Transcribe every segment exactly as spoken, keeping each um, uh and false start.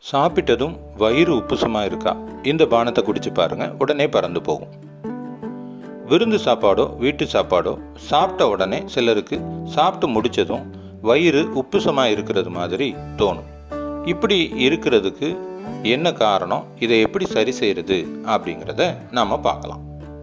சாப்பிட்டதும் வயிறு உப்புசமாக இருக்கா, இந்த பானத்தை குடிச்சு பாருங்க, உடனே பறந்து போகும். விருந்து சாப்பாடோ வீட்டு சாப்பாடோ சாப்பிட்ட உடனே சிலருக்கு சாப்பிட்டு முடிச்சதும் வயிறு உப்புசமாக இருக்கிறது மாதிரி தோணும். இப்படி இருக்கிறதுக்கு என்ன காரணம், இதை எப்படி சரி செய்யறது அப்படிங்கிறத நாம பார்க்கலாம்.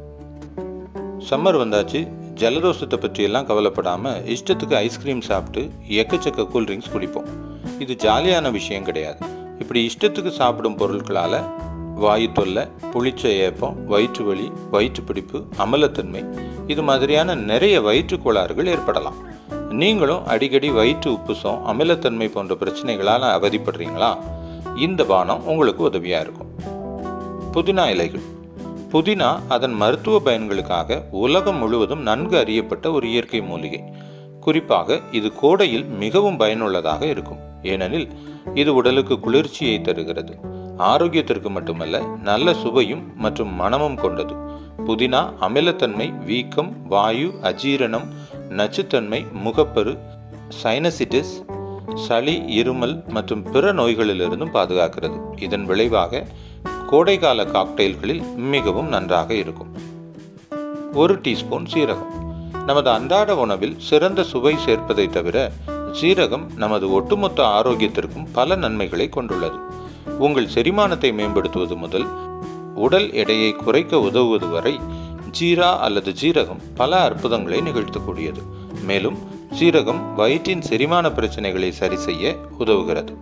சம்மர் வந்தாச்சு, ஜலதோஷத்தை பற்றியெல்லாம் கவலைப்படாமல் இஷ்டத்துக்கு ஐஸ்கிரீம் சாப்பிட்டு எக்கச்சக்க கூல்ட்ரிங்க்ஸ் குடிப்போம். இது ஜாலியான விஷயம் கிடையாது. இப்படி இஷ்டத்துக்கு சாப்பிடும் பொருட்களால் வாயு தொல்லை, புளிச்ச ஏப்பம், வயிற்று வலி, வயிற்று பிடிப்பு, அமலத்தன்மை, இது மாதிரியான நிறைய வயிற்று கோளாறுகள் ஏற்படலாம். நீங்களும் அடிக்கடி வயிற்று உப்புசம், அமிலத்தன்மை போன்ற பிரச்சனைகளால் அவதிப்படுறீங்களா? இந்த பானம் உங்களுக்கு உதவியாக இருக்கும். புதினா இலைகள். புதினா அதன் மருத்துவ பயன்களுக்காக உலகம் முழுவதும் நன்கு அறியப்பட்ட ஒரு இயற்கை மூலிகை. குறிப்பாக இது கோடையில் மிகவும் பயனுள்ளதாக இருக்கும். ஏனெனில் இது உடலுக்கு குளிர்ச்சியை தருகிறது. ஆரோக்கியத்திற்கு மட்டுமல்ல, நல்ல சுவையும் மற்றும் மணமும் கொண்டது. புதினா அமிலத்தன்மை, வீக்கம், வாயு, அஜீரணம், நச்சுத்தன்மை, முகப்பரு, சைனசிட்டிஸ், சளி, இருமல் மற்றும் பிற நோய்களிலிருந்தும் பாதுகாக்கிறது. இதன் விளைவாக கோடைகால காக்டெயில்களில் மிகவும் நன்றாக இருக்கும். ஒரு டீஸ்பூன் சீரகம். நமது அன்றாட உணவில் சிறந்த சுவை சேர்ப்பதை தவிர சீரகம் நமது ஒட்டுமொத்த ஆரோக்கியத்திற்கும் பல நன்மைகளை கொண்டுள்ளது. உங்கள் செரிமானத்தை மேம்படுத்துவது முதல் உடல் எடையை குறைக்க உதவுவது வரை ஜீரா அல்லது ஜீரகம் பல அற்புதங்களை நிகழ்த்தக்கூடியது. மேலும் சீரகம் வயிற்றின் செரிமான பிரச்சனைகளை சரி செய்ய உதவுகிறது.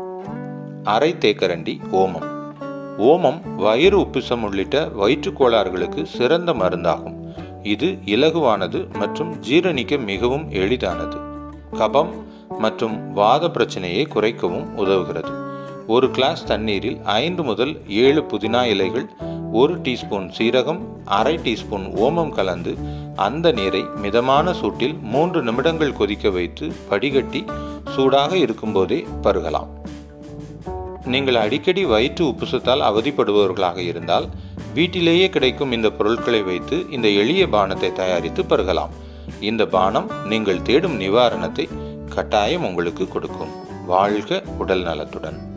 அரை தேக்கரண்டி ஓமம். ஓமம் வயிறு உப்புசம் உள்ளிட்ட வயிற்று கோளாறுகளுக்கு சிறந்த மருந்தாகும். இது இலகுவானது மற்றும் ஜீரணிக்க மிகவும் எளிதானது. கபம் மற்றும் வாத பிரச்சனையை குறைக்கவும் உதவுகிறது. ஒரு கிளாஸ் தண்ணீரில் ஐந்து முதல் ஏழு புதினா இலைகள், ஒரு டீஸ்பூன் சீரகம், அரை டீஸ்பூன் ஓமம் கலந்து அந்த நீரை மிதமான சூட்டில் மூன்று நிமிடங்கள் கொதிக்க வைத்து வடிகட்டி சூடாக இருக்கும்போதே பருகலாம். நீங்கள் அடிக்கடி வயிற்று உப்புசத்தால் அவதிப்படுபவர்களாக இருந்தால் வீட்டிலேயே கிடைக்கும் இந்த பொருட்களை வைத்து இந்த எளிய பானத்தை தயாரித்து பருகலாம். இந்த பானம் நீங்கள் தேடும் நிவாரணத்தை கட்டாயம் உங்களுக்கு கொடுக்கும். வாழ்க உடல் நலத்துடன்.